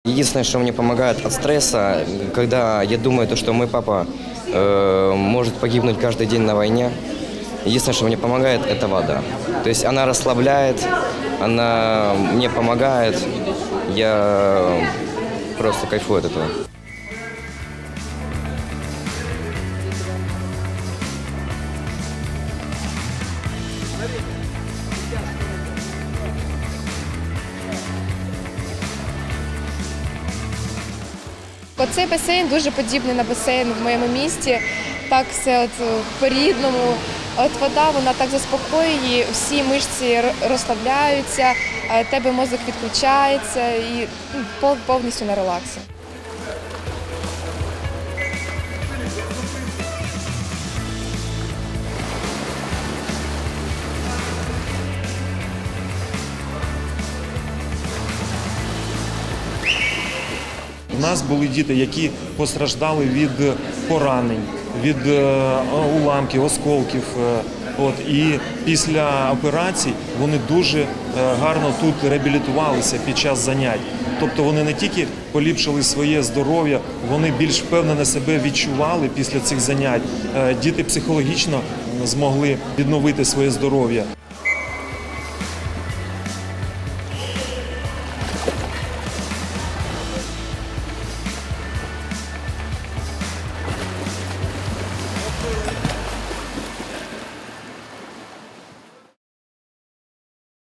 Единственное, что мне помогает от стресса, когда я думаю, что мой папа может погибнуть каждый день на войне. Единственное, что мне помогает, это вода. То есть она расслабляет, она мне помогает. Я просто кайфую от этого. Оцей басейн дуже подібний на басейн в моєму місті. Так все по-рідному. От вода, вона так заспокоює, всі мишці розслабляються, тебе мозок відключається і повністю на релаксі. У нас були діти, які постраждали від поранень, від уламків, осколків. І після операцій вони дуже гарно тут реабілітувалися під час занять. Тобто вони не тільки поліпшили своє здоров'я, вони більш впевнено себе відчували після цих занять. Діти психологічно змогли відновити своє здоров'я.